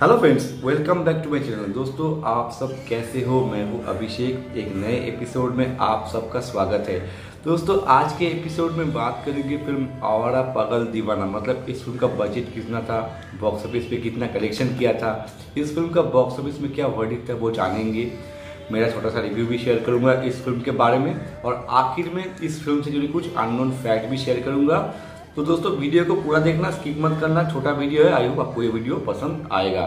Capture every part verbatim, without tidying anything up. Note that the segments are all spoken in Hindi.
Hello friends, welcome back to my channel. दोस्तों, आप सब कैसे हो? मैं हूं अभिषेक। एक नए एपिसोड में आप सबका स्वागत है। दोस्तों, आज के एपिसोड में बात करेंगे फिल्म आवारा पागल दीवाना। मतलब इस फिल्म का बजट कितना था, बॉक्स ऑफिस पे कितना कलेक्शन किया था, इस फिल्म का बॉक्स ऑफिस में क्या वर्डिक्ट था वो जानेंगे। मेरा छोटा सा रिव्यू भी शेयर करूंगा इस फिल्म के बारे में, और आखिर में इस फिल्म से जुड़ी कुछ अननोन फैक्ट भी शेयर करूंगा। तो दोस्तों, वीडियो को पूरा देखना, स्किप मत करना। छोटा वीडियो है, आई होप आपको ये वीडियो पसंद आएगा।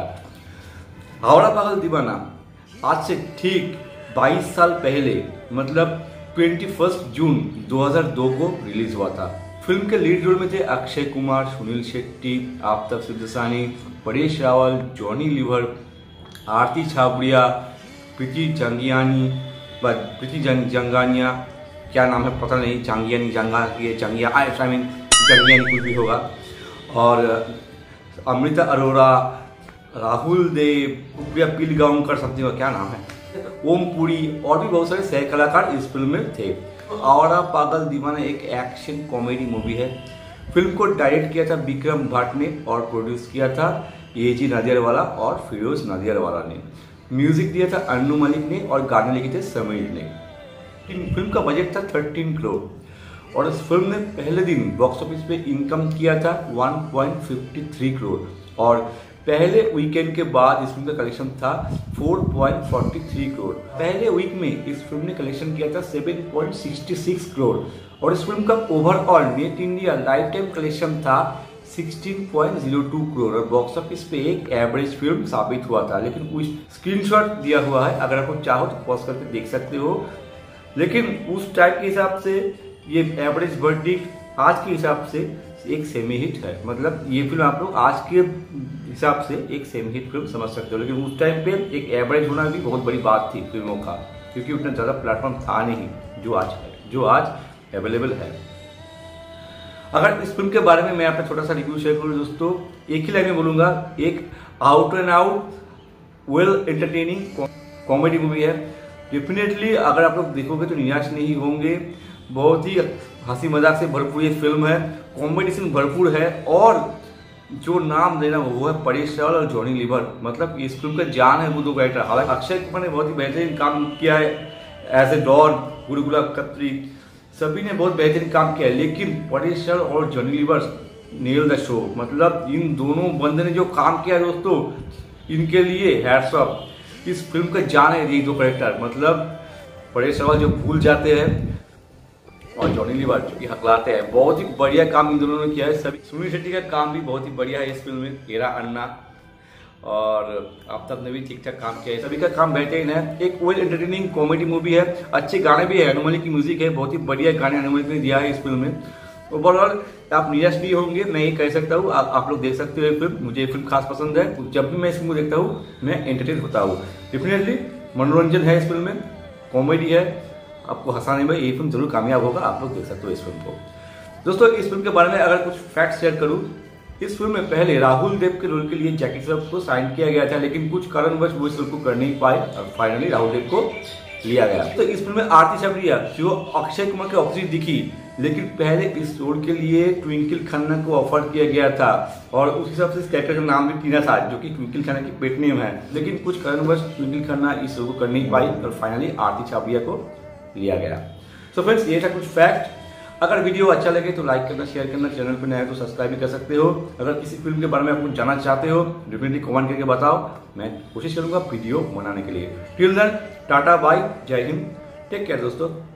आवारा पागल दीवाना आज से ठीक बाईस साल पहले, मतलब इक्कीस जून दो हज़ार दो को रिलीज हुआ था। फिल्म के लीड रोल में थे अक्षय कुमार, सुनील शेट्टी, आफ्ताब सिद्दीकी, परेश रावल, जॉनी लीवर, आरती छाबड़िया, प्रीति जंगियानी, प्रीति जंग, जंगानिया, क्या नाम है पता नहीं, जांगियानी जंगा ये जंगिया आई मीन जंगियानी कुछ भी होगा, और अमृता अरोरा, राहुल देव, उपया पिलगांवकर समथिंग, क्या नाम है, ओम पुरी, और भी बहुत सारे सह कलाकार इस फिल्म में थे। आवारा पागल दीवाना एक एक्शन कॉमेडी मूवी है। फिल्म को डायरेक्ट किया था विक्रम भट्ट ने और प्रोड्यूस किया था ए जी नादियाडवाला और फिरोज नादियाडवाला ने। म्यूजिक दिया था अन्नू मलिक ने और गाने लिखे थे समीर ने। फिल्म का बजट था तेरह करोड़ और इस फिल्म ने पहले दिन बॉक्स ऑफिस पे इनकम किया था एक पॉइंट पाँच तीन करोड़, और पहले वीकेंड के बाद इस फिल्म का कलेक्शन था चार पॉइंट चार तीन करोड़। पहले वीक में इस फिल्म ने कलेक्शन किया था सात पॉइंट छह छह करोड़, और इस फिल्म का overall net India life time collection था सोलह पॉइंट शून्य दो करोड़, और बॉक्स ऑफिस पे एक एवरेज फिल्म साबित हुआ था। लेकिन कुछ स्क्रीनशॉट दिया हुआ है, अगर आपको चाहो तो पॉज करके देख सकते हो। लेकिन उस टाइप के हिसाब से ये एवरेज वर्डिक्ट आज के हिसाब से एक सेमी हिट है। मतलब ये फिल्म आप लोग आज के हिसाब से एक सेमी हिट फिल्म समझ सकते हो, लेकिन उस टाइम पे एक एवरेज होना भी बहुत बड़ी बात थी फिल्मों का, क्योंकि उतना ज़्यादा प्लेटफॉर्म था नहीं जो आज है, जो आज अवेलेबल है। अगर इस फिल्म के बारे में मैं अपना छोटा सा रिव्यू शेयर करूँ दोस्तों, एक ही लाइन में बोलूंगा, एक out and out well entertaining comedy movie है। डेफिनेटली अगर आप लोग देखोगे तो निराश नहीं होंगे। बहुत ही हंसी मजाक से भरपूर ये फिल्म है, कॉमेडी से भरपूर है, और जो नाम देना वो है परेश रावल और जॉनी लीवर। मतलब इस फिल्म का जान है वो दो कैरेक्टर। हालांकि अक्षय कुमार ने बहुत ही बेहतरीन काम किया है एज ए डॉन, गुलगुला कतरी, सभी ने बहुत बेहतरीन काम किया है, लेकिन परेश रावल और Johnny Lever nail the show. मतलब इन दोनों बंदे ने जो काम किया दोस्तों, इनके लिए हैट्स ऑफ। इस फिल्म का जान है ये दो कैरेक्टर। मतलब परेश रावल जो भूल जाते हैं और जॉनी लीवर जो कि हकलाते हैं, बहुत ही बढ़िया काम इन दोनों ने किया है। सभी सुनील शेट्टी का काम भी बहुत ही बढ़िया है इस फिल्म में, एरा अन्ना, और आफ्ताब ने भी ठीक ठाक काम किया है। सभी का काम बेहतरीन है। एक वेल एंटरटेनिंग कॉमेडी मूवी है, अच्छे गाने भी है, अन्नू मलिक की म्यूजिक है, बहुत ही बढ़िया गाने अन्नू मलिक ने दिया है इस फिल्म में। ओवरऑल आप निराश नहीं होंगे, मैं ये कह सकता हूँ। आप, आप लोग देख सकते हो ये फिल्म, मुझे ये फिल्म खास पसंद है। जब भी मैं इस फिल्म को देखता हूँ मैं एंटरटेन होता हूँ। डेफिनेटली मनोरंजन है इस फिल्म में, कॉमेडी है, आपको हंसाने में ये फिल्म जरूर कामयाब होगा। आप लोग देख सकते हो इस फिल्म को। दोस्तों, इस फिल्म के बारे में अगर कुछ फैक्ट शेयर करूं, इस फिल्म में पहले राहुल देव के रोल के लिए जैकी श्रॉफ को साइन किया गया था, लेकिन कुछ कारणवश वो इस रोल को कर नहीं पाए और फाइनली राहुल देव को लिया गया। तो इस फिल्म में आरती छाबड़िया जो अक्षय कुमार के ऑपोजिट दिखी, लेकिन पहले इस रोल के लिए ट्विंकल खन्ना को ऑफर किया गया था, और उस हिसाब से इस कैरेक्टर का नाम भी टीना था, जो कि ट्विंकल खन्ना की पेट नेम है। लेकिन कुछ कारणवश ट्विंकल खन्ना इस रोल को कर नहीं पाई और फाइनली आरती छाबड़िया को लिया गया। सो so फ्रेंड्स, ये था कुछ फैक्ट। अगर वीडियो अच्छा लगे तो लाइक करना, शेयर करना, चैनल पर नया है तो सब्सक्राइब भी कर सकते हो। अगर किसी फिल्म के बारे में आप कुछ जानना चाहते हो डेफिनेटली कमेंट करके बताओ, मैं कोशिश करूंगा वीडियो बनाने के लिए। टिल देन, टाटा बाय, जय हिंद, टेक केयर दोस्तों।